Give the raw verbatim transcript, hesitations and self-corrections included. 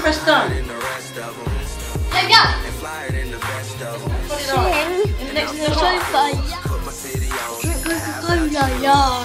press done. There we go. Put it on. Sitting next to the sofa. Drink Coca-Cola, yeah.